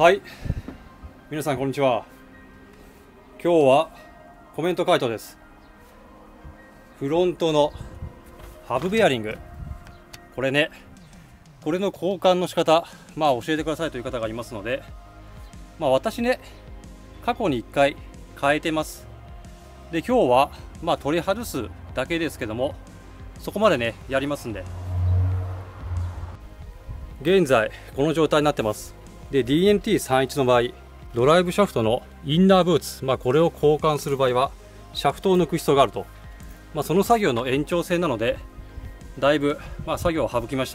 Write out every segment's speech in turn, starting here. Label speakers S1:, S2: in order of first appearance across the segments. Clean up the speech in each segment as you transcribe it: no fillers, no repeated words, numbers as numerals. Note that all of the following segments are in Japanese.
S1: はい、皆さんこんにちは。今日はコメント回答です。フロントのハブベアリング、これね、これの交換の仕方、教えてくださいという方がいますので、私ね、過去に1回変えてます。で、今日は取り外すだけですけども、そこまでねやりますんで。現在この状態になってます。で DNT31 の場合、ドライブシャフトのインナーブーツ、これを交換する場合はシャフトを抜く必要があると、その作業の延長線なので、だいぶ作業を省きました。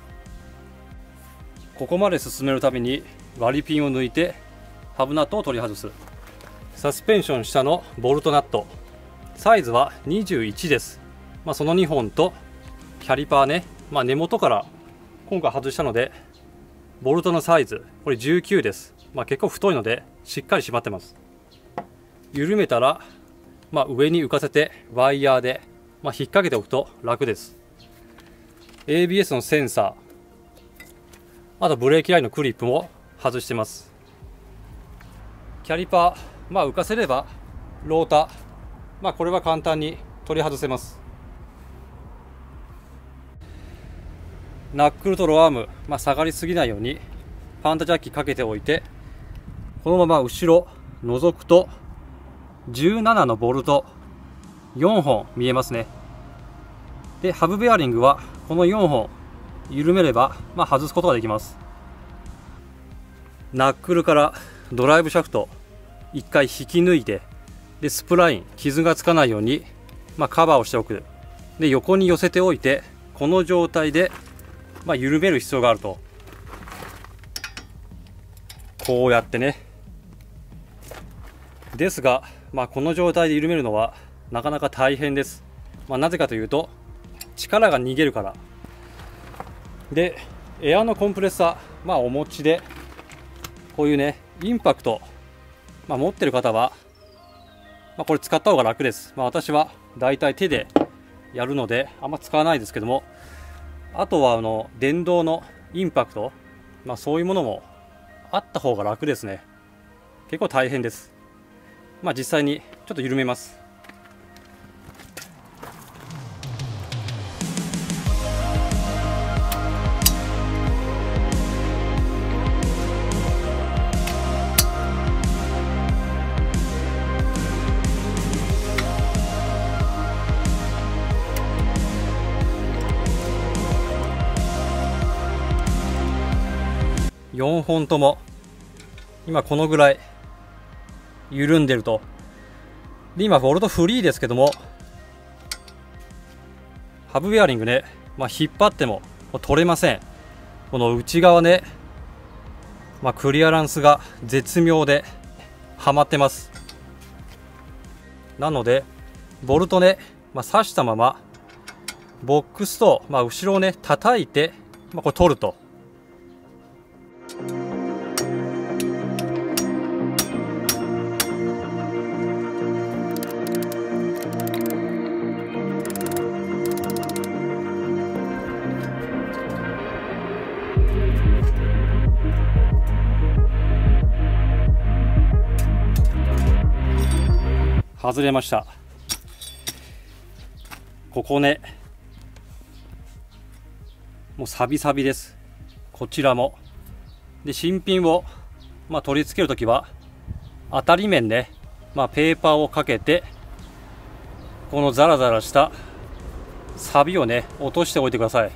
S1: ここまで進めるために割りピンを抜いてハブナットを取り外す。サスペンション下のボルトナット、サイズは21です。その2本とキャリパーね、根元から今回外したので、ボルトのサイズこれ19です。結構太いのでしっかり締まってます。緩めたら、上に浮かせてワイヤーで、引っ掛けておくと楽です。 ABS のセンサー、あとブレーキラインのクリップも外してます。キャリパー、浮かせればローター、これは簡単に取り外せます。ナックルとローアーム、下がりすぎないようにパンタジャッキかけておいて、このまま後ろ覗くと17のボルト4本見えますね。でハブベアリングはこの4本緩めれば、外すことができます。ナックルからドライブシャフト1回引き抜いて、でスプライン傷がつかないように、カバーをしておく。で横に寄せておいて、この状態で緩める必要があると。こうやってね。ですが、この状態で緩めるのはなかなか大変です。なぜかというと、力が逃げるからで、エアのコンプレッサー、お持ちで、こういうねインパクト、持ってる方は、これ使った方が楽です。私はだいたい手でやるのであんま使わないですけども、あとは電動のインパクト、そういうものもあった方が楽ですね。結構大変です。実際にちょっと緩めます。4本とも今このぐらい緩んでると。で今ボルトフリーですけども、ハブベアリングね、引っ張っても取れません。この内側ね、クリアランスが絶妙ではまってます。なのでボルトね、刺したままボックスと、後ろをね叩いて、これ取ると。外れました。ここね、もうサビサビです。こちらも。で新品を、取り付けるときは当たり面ね、ペーパーをかけて、このザラザラしたサビをね落としておいてください。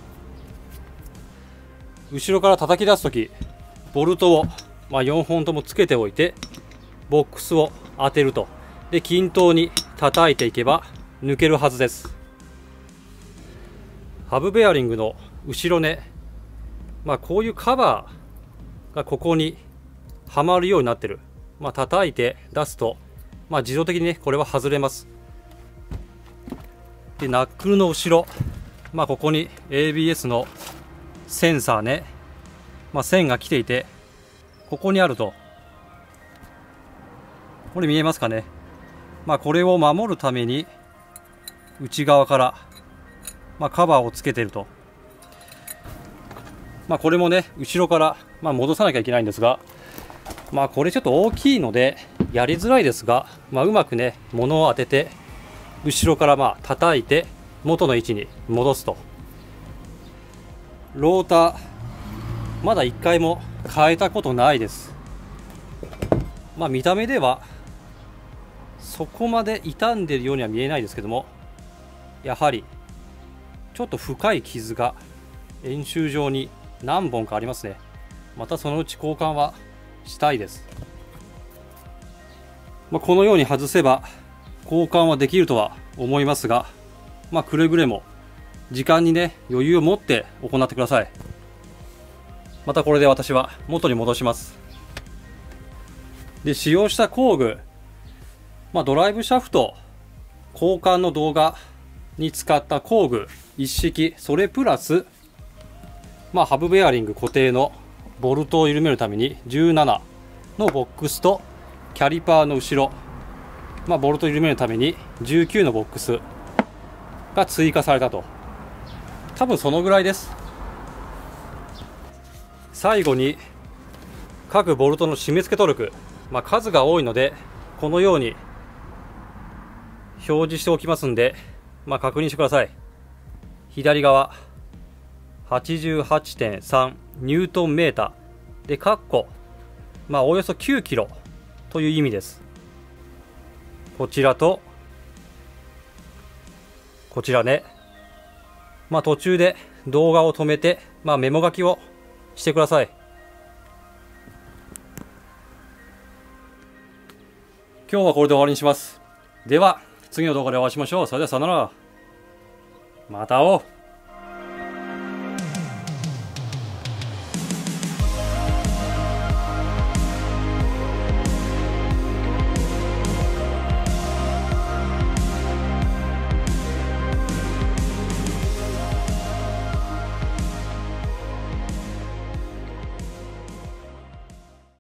S1: 後ろから叩き出すとき、ボルトを、4本ともつけておいて、ボックスを当てると。で均等に叩いていけば抜けるはずです。ハブベアリングの後ろね、こういうカバーがここにはまるようになってる。叩いて出すと、自動的にねこれは外れます。でナックルの後ろ、ここに ABS のセンサーね、線が来ていて、ここにあると。これ見えますかね。これを守るために内側から、カバーをつけていると。これもね後ろから戻さなきゃいけないんですが、これちょっと大きいのでやりづらいですが、うまくね物を当てて後ろから叩いて元の位置に戻すと。ローターまだ1回も変えたことないです。見た目ではそこまで傷んでるようには見えないですけども、やはりちょっと深い傷が円周上に何本かありますね。またそのうち交換はしたいです。このように外せば交換はできるとは思いますが、くれぐれも時間にね余裕を持って行ってください。またこれで私は元に戻します。で、使用した工具、ドライブシャフト交換の動画に使った工具一式、それプラスハブベアリング固定のボルトを緩めるために17のボックスと、キャリパーの後ろ、ボルトを緩めるために19のボックスが追加されたと。多分そのぐらいです。最後に各ボルトの締め付けトルク、数が多いのでこのように表示しておきますんで、確認してください。左側 88.3 ニュートンメーターで括弧、およそ9キロという意味です。こちらとこちらね、途中で動画を止めて、メモ書きをしてください。今日はこれで終わりにします。では次の動画でお会いしましょう。それではさよなら。また会おう。